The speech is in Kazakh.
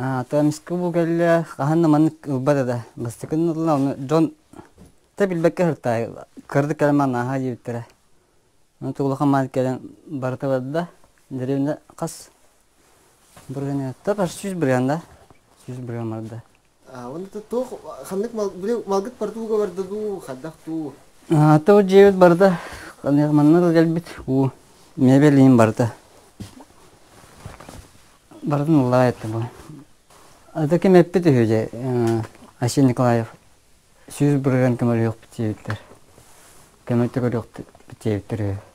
Тамиску бугелля хаһанна маннык ылбада бастыкыннылла оны Джон табилбекке хыртай кырды калман аха жибиттере. Ну тугулаха мал келен бартабадда деревне кас бурганы тапар сүз бурганда сүз бургамарда. Он это то ханнык малгыт партуга барды ду хаддакту. То жебет барда каны маннар gelбит у мебелин барда. Бардын лайты бу. Атаки меппет хөже Асен Николаев сүз бурган кемер yok битебиттер. Кемете көрөк битебиттер.